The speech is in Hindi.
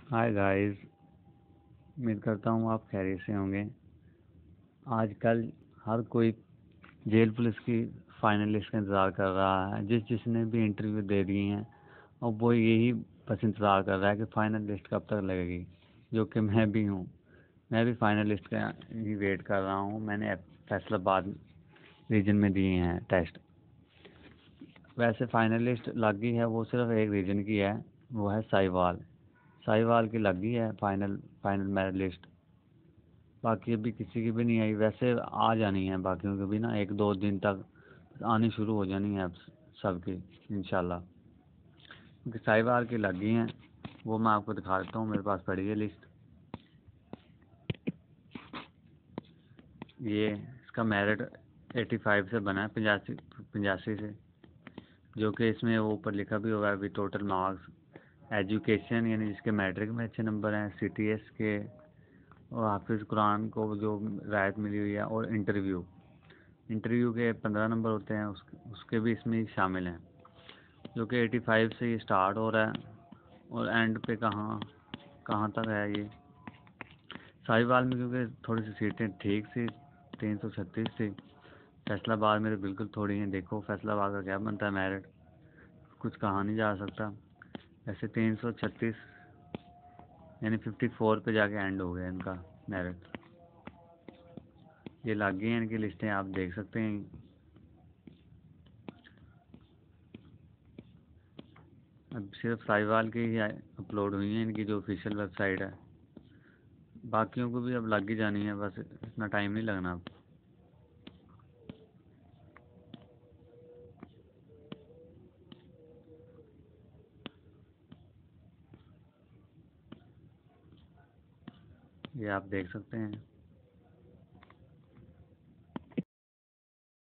Hi guys. उम्मीद करता हूँ आप खैरियत से होंगे। आजकल हर कोई जेल पुलिस की फाइनल लिस्ट का इंतज़ार कर रहा है। जिसने भी इंटरव्यू दे दिए हैं और वो यही बस इंतज़ार कर रहा है कि फ़ाइनल लिस्ट कब तक लगेगी, जो कि मैं भी हूँ। मैं भी फाइनल लिस्ट का ही वेट कर रहा हूँ। मैंने फैसलाबाद रीजन में दिए हैं टेस्ट। वैसे फाइनल लिस्ट लग गई है, वो सिर्फ एक रीजन की है, वो है साहिवाल। साहिवाल की लग गई है फाइनल फाइनल मेरिट लिस्ट। बाकी अभी किसी की भी नहीं आई। वैसे आ जानी है बाकियों की भी ना, 1-2 दिन तक आनी शुरू हो जानी है अब सबकी इंशाल्लाह। क्योंकि साहिवाल की लग गई हैं, वो मैं आपको दिखा देता हूँ। मेरे पास पड़ी है लिस्ट। ये इसका मेरिट 85 से बना है, 85 से, जो कि इसमें वो ऊपर लिखा भी होगा अभी टोटल मार्क्स एजुकेशन, यानी जिसके मैट्रिक में अच्छे नंबर हैं, CTS के और हाफिज़ कुरान को जो रायत मिली हुई है, और इंटरव्यू के 15 नंबर होते हैं, उसके भी इसमें शामिल हैं, जो कि 85 से ये स्टार्ट हो रहा है और एंड पे कहाँ कहाँ तक है ये। साहिवाल में क्योंकि थोड़ी सी सीटें ठीक सी, 336 थी। फैसलाबाद में तो बिल्कुल थोड़ी हैं। देखो फैसलाबाद का क्या बनता है मेरिट, कुछ कहा नहीं जा सकता। ऐसे 336 यानी 54 पे जाके एंड हो गया इनका मेरिट। ये लग गई हैं इनकी लिस्टें, आप देख सकते हैं। अब सिर्फ साहिवाल की ही अपलोड हुई हैं, इनकी जो ऑफिशियल वेबसाइट है। बाकियों को भी अब लग ही जानी है, बस इतना टाइम नहीं लगना अब। ये आप देख सकते हैं।